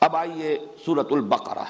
اب آئیے سورۃ البقرہ۔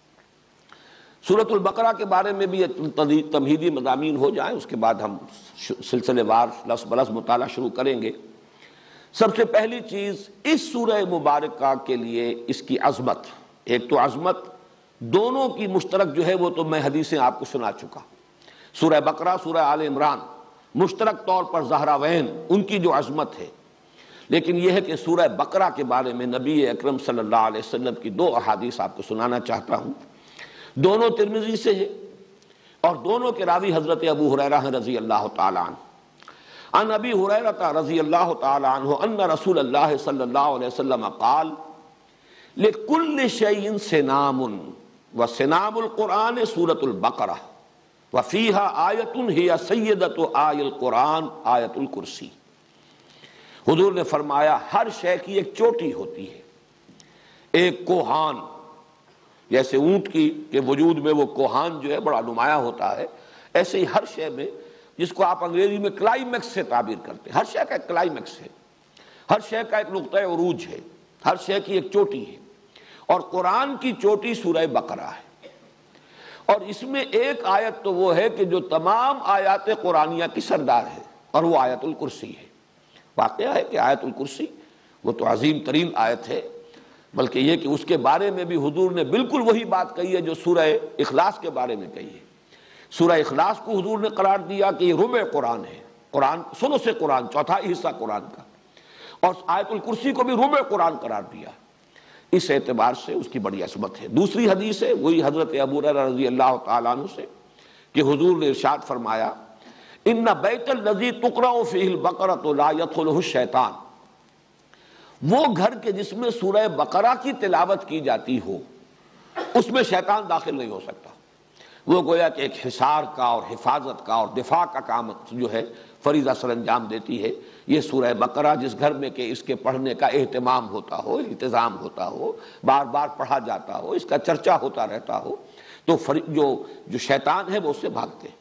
سورۃ البقرہ کے بارے میں بھی تمہیدی مضامین ہو جائیں، اس کے بعد ہم سلسلے وار لفظ بلفظ مطالعہ شروع کریں گے۔ سب سے پہلی چیز اس سورہ مبارکہ کے لیے اس کی عظمت، ایک تو عظمت دونوں کی مشترک جو ہے وہ تو میں حدیثیں آپ کو سنا چکا۔ سورہ بقرہ، سورہ آل عمران مشترک طور پر زہراوین ان کی جو عظمت ہے، لیکن یہ ہے کہ سورہ بقرہ کے بارے میں نبی اکرم صلی اللہ علیہ وسلم کی دو احادیث آپ کو سنانا چاہتا ہوں۔ دونوں ترمذی سے ہیں اور دونوں کے راوی حضرت ابو ہریرہ رضی اللہ تعالی عنہ۔ عن ابی ہریرہ رضی اللہ تعالی عنہ ان رسول اللہ صلی اللہ علیہ وسلم قال لکل شیء سنام وسنام القرآن سورۃ البقرہ وفیہا آیۃ ہی سیدۃ آی القرآن آیۃ الکرسی۔ حضور نے فرمایا ہر شے کی ایک چوٹی ہوتی ہے، ایک کوہان، جیسے اونٹ کی کے وجود میں وہ کوہان جو ہے بڑا نمایاں ہوتا ہے، ایسے ہی ہر شے میں، جس کو آپ انگریزی میں کلائمیکس سے تعبیر کرتے ہیں، ہر شے کا ایک کلائمیکس ہے، ہر شے کا ایک نقطہ عروج ہے، ہر شے کی ایک چوٹی ہے، اور قرآن کی چوٹی سورہ بقرہ ہے۔ اور اس میں ایک آیت تو وہ ہے کہ جو تمام آیات قرآنیہ کی سردار ہے، اور وہ آیت الکرسی ہے۔ واقعہ ہے کہ آیت الکرسی وہ تو عظیم ترین آیت ہے، بلکہ یہ کہ اس کے بارے میں بھی حضور نے بالکل وہی بات کہی ہے جو سورہ اخلاص کے بارے میں کہی ہے۔ سورہ اخلاص کو حضور نے قرار دیا کہ یہ ربع قرآن ہے، قرآن ثلث قرآن، چوتھائی حصہ قرآن کا، اور آیت الکرسی کو بھی ربع قرآن قرار دیا۔ اس اعتبار سے اس کی بڑی عظمت ہے۔ دوسری حدیث ہے وہی حضرت ابو ہریرہ رضی اللہ تعالیٰ عنہ سے کہ حضور نے ارشاد فرمایا ان بیت الذی تقرأ فیہ البقرۃ لا یدخلہ الشیطان، وہ گھر کے جس میں سورہ بقرہ کی تلاوت کی جاتی ہو اس میں شیطان داخل نہیں ہو سکتا۔ وہ گویا کہ ایک حصار کا اور حفاظت کا اور دفاع کا کام جو ہے فریضہ سر انجام دیتی ہے۔ یہ سورہ بقرہ جس گھر میں کہ اس کے پڑھنے کا اہتمام ہوتا ہو، انتظام ہوتا ہو، بار بار پڑھا جاتا ہو، اس کا چرچا ہوتا رہتا ہو، تو جو شیطان ہے وہ اس سے بھاگتے ہیں۔